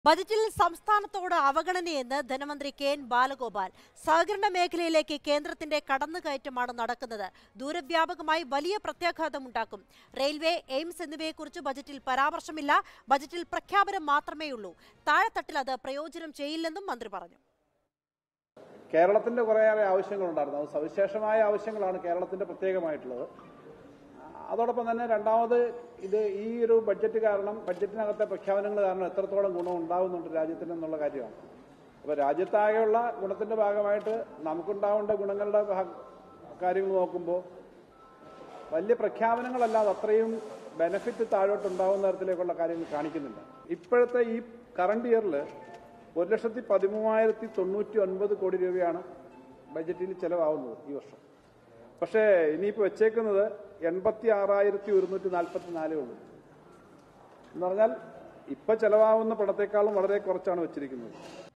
ബജറ്റിൽ സംസ്ഥാനത്തോട് അവഗണനയെന്ന് ധനമന്ത്രി കെ.എൻ. ബാലഗോപാൽ. സഹകരണ മേഖലയിലേക്ക് കേന്ദ്രത്തിന്റെ കടന്നുകയറ്റമാണ് നടക്കുന്നത്. ദൂരവ്യാപകമായി വലിയ പ്രത്യാഘാതമുണ്ടാക്കും. റെയിൽവേ, എയിംസ് എന്നിവയെക്കുറിച്ച് ബജറ്റിൽ പരാമർശമില്ല. ബജറ്റിൽ പ്രഖ്യാപനം മാത്രമേയുള്ളൂ. താഴെത്തട്ടിൽ അത് പ്രയോജനം ചെയ്യില്ലെന്നും മന്ത്രി പറഞ്ഞു. കേരളത്തിന്റെ കുറേയേറെ ആവശ്യങ്ങളുണ്ടായിരുന്നു. അത് സവിശേഷമായ ആവശ്യങ്ങളാണ് കേരളത്തിന്റെ പ്രത്യേകമായിട്ടുള്ളത്. അതോടൊപ്പം തന്നെ രണ്ടാമത് ഈ ഒരു ബഡ്ജറ്റ് കാരണം, ബഡ്ജറ്റിനകത്തെ പ്രഖ്യാപനങ്ങൾ കാരണം എത്രത്തോളം ഗുണം ഉണ്ടാകുന്നുണ്ട് രാജ്യത്തിന് എന്നുള്ള കാര്യമാണ്. അപ്പോൾ രാജ്യത്താകെയുള്ള ഗുണത്തിന്റെ ഭാഗമായിട്ട് നമുക്കുണ്ടാവേണ്ട ഗുണങ്ങളുടെ കാര്യങ്ങൾ നോക്കുമ്പോൾ വലിയ പ്രഖ്യാപനങ്ങളല്ലാതെ അത്രയും ബെനിഫിറ്റ് താഴോട്ടുണ്ടാകുന്ന തരത്തിലേക്കുള്ള കാര്യങ്ങൾ കാണിക്കുന്നില്ല. ഇപ്പോഴത്തെ ഈ കറണ്ട് ഇയറിൽ 1,13,099 കോടി രൂപയാണ് ബഡ്ജറ്റിൽ ചെലവാകുന്നത് ഈ വർഷം. പക്ഷേ ഇനിയിപ്പോൾ വെച്ചേക്കുന്നത് 86,144 ഉള്ളൂ. എന്ന് പറഞ്ഞാൽ ഇപ്പം ചെലവാകുന്ന പണത്തെക്കാളും വളരെ കുറച്ചാണ് വെച്ചിരിക്കുന്നത്.